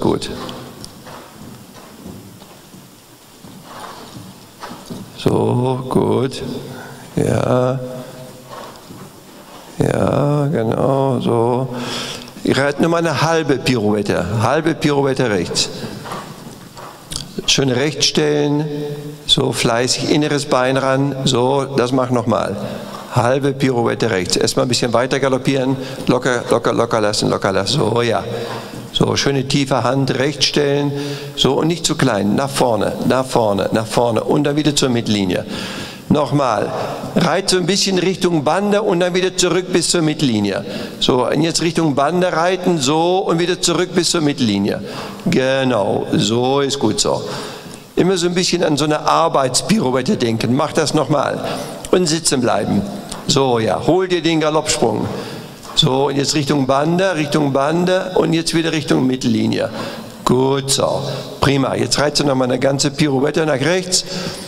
gut. So, gut. Ja. Ja, genau, so. Ich reite nur mal eine halbe Pirouette rechts. Schön rechts stellen, so fleißig, inneres Bein ran, so, das mach nochmal. Halbe Pirouette rechts. Erstmal ein bisschen weiter galoppieren, locker, locker, locker lassen, so, ja. So, schöne tiefe Hand, rechts stellen, so und nicht zu klein, nach vorne, nach vorne, nach vorne und dann wieder zur Mittellinie. Nochmal, reit so ein bisschen Richtung Bande und dann wieder zurück bis zur Mittellinie. So, und jetzt Richtung Bande reiten, so und wieder zurück bis zur Mittellinie. Genau, so ist gut so. Immer so ein bisschen an so eine Arbeitspirouette denken, mach das nochmal. Und sitzen bleiben. So, ja, hol dir den Galoppsprung. So, und jetzt Richtung Bande und jetzt wieder Richtung Mittellinie. Gut so, prima. Jetzt reizt du nochmal eine ganze Pirouette nach rechts.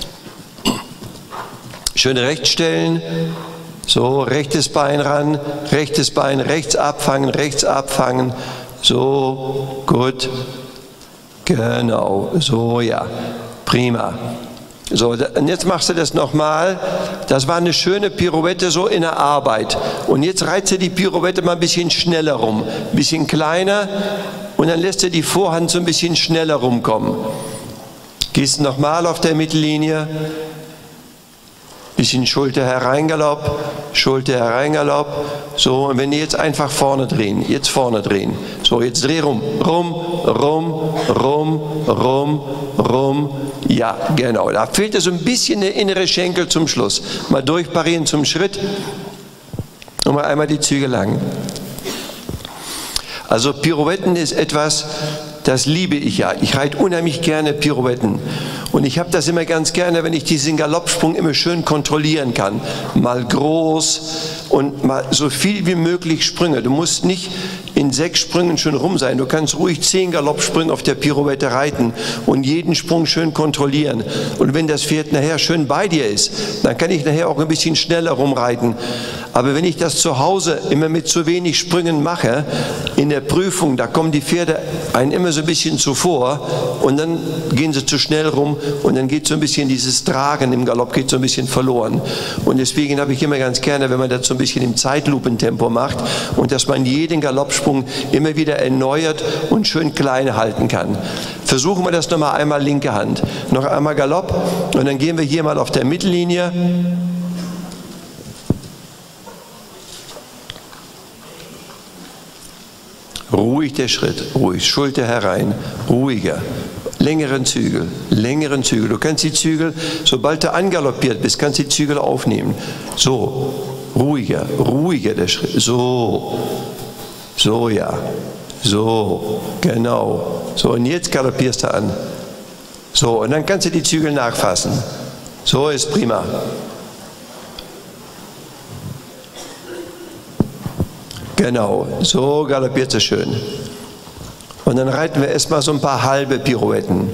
Schön rechts stellen, so, rechtes Bein ran, rechtes Bein rechts abfangen, so, gut, genau, so, ja, prima. So, und jetzt machst du das nochmal, das war eine schöne Pirouette so in der Arbeit und jetzt reizt du die Pirouette mal ein bisschen schneller rum, ein bisschen kleiner und dann lässt du die Vorhand so ein bisschen schneller rumkommen. Gehst nochmal auf der Mittellinie. Bisschen Schulter hereingalopp, so, und wenn die jetzt einfach vorne drehen, so, jetzt dreh rum, ja, genau, da fehlt so ein bisschen der innere Schenkel zum Schluss, mal durchparieren zum Schritt und mal einmal die Züge lang. Also Pirouetten ist etwas, das liebe ich ja. Ich reite unheimlich gerne Pirouetten. Und ich habe das immer ganz gerne, wenn ich diesen Galoppsprung immer schön kontrollieren kann. Mal groß und mal so viel wie möglich Sprünge. Du musst nicht in 6 Sprüngen schon rum sein. Du kannst ruhig 10 Galoppsprünge auf der Pirouette reiten und jeden Sprung schön kontrollieren. Und wenn das Pferd nachher schön bei dir ist, dann kann ich nachher auch ein bisschen schneller rumreiten. Aber wenn ich das zu Hause immer mit zu wenig Sprüngen mache, in der Prüfung, da kommen die Pferde einen immer so ein bisschen zuvor und dann gehen sie zu schnell rum und dann geht so ein bisschen dieses Tragen im Galopp geht so ein bisschen verloren. Und deswegen habe ich immer ganz gerne, wenn man das so ein bisschen im Zeitlupentempo macht und dass man jeden Galoppsprung immer wieder erneuert und schön klein halten kann. Versuchen wir das nochmal einmal linke Hand. Noch einmal Galopp und dann gehen wir hier mal auf der Mittellinie. Ruhig der Schritt, ruhig, Schulter herein, ruhiger, längeren Zügel. Du kannst die Zügel, sobald du angaloppiert bist, kannst du die Zügel aufnehmen. So, ruhiger der Schritt, so, ja, so, genau. So, und jetzt galoppierst du an. So, und dann kannst du die Zügel nachfassen. So ist prima. Genau, so galoppiert sie schön. Und dann reiten wir erstmal so ein paar halbe Pirouetten.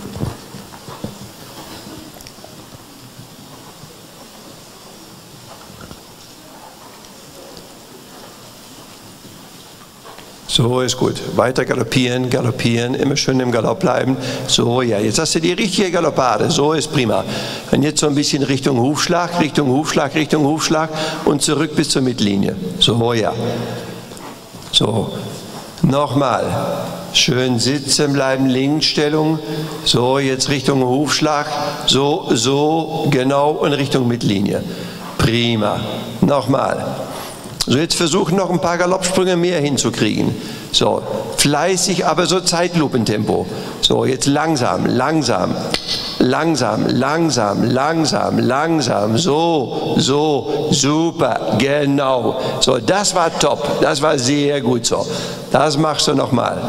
So ist gut. Weiter galoppieren, immer schön im Galopp bleiben. So, ja, jetzt hast du die richtige Galoppade. So ist prima. Und jetzt so ein bisschen Richtung Hufschlag und zurück bis zur Mittellinie. So, ja. So, nochmal. Schön sitzen bleiben, Linksstellung. So, jetzt Richtung Hufschlag. So, genau, und Richtung Mittellinie. Prima. Nochmal. So, jetzt versuchen noch ein paar Galoppsprünge mehr hinzukriegen. So, fleißig, aber so Zeitlupentempo. So, jetzt langsam. So, super, genau. So, das war top, das war sehr gut so. Das machst du nochmal.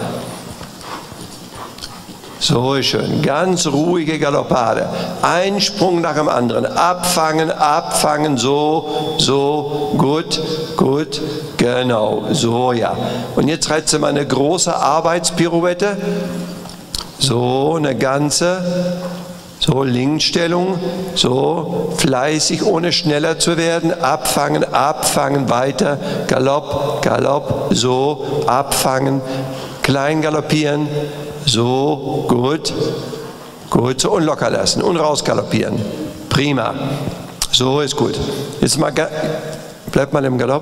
So ist schön, ganz ruhige Galoppade. Ein Sprung nach dem anderen. Abfangen, so, gut, genau, so, ja. Und jetzt reizt du mal eine große Arbeitspirouette. So, eine ganze. So, Linksstellung, so, fleißig, ohne schneller zu werden. Abfangen, weiter. Galopp, so, abfangen. klein galoppieren. So, gut. Gut, so und locker lassen und raus galoppieren. Prima. So ist gut. Jetzt mal, bleibt mal im Galopp.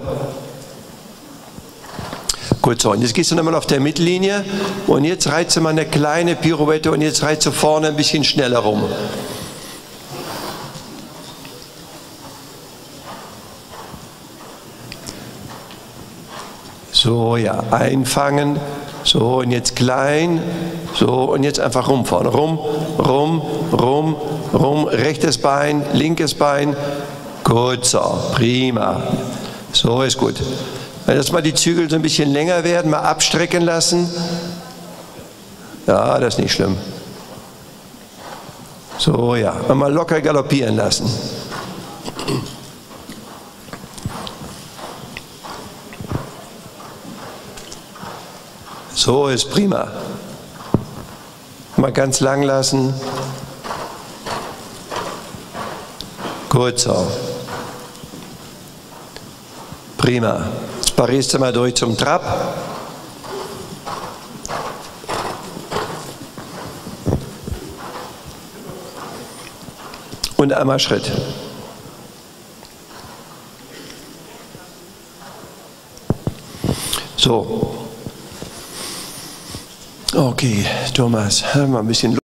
Gut, so, und jetzt gehst du nochmal auf der Mittellinie und jetzt reizt du mal eine kleine Pirouette und jetzt reizt du vorne ein bisschen schneller rum. So, ja, einfangen. So, und jetzt klein. So, und jetzt einfach rum vorne. Rum, rum, rum, rum. Rechtes Bein, linkes Bein. Gut, so, prima. So ist gut. Jetzt mal die Zügel so ein bisschen länger werden, mal abstrecken lassen. Ja, das ist nicht schlimm. So, ja, und mal locker galoppieren lassen. So ist prima. Mal ganz lang lassen. Gut so. Prima. Jetzt parierst du mal durch zum Trab. Und einmal Schritt. So. Okay, Thomas, mal ein bisschen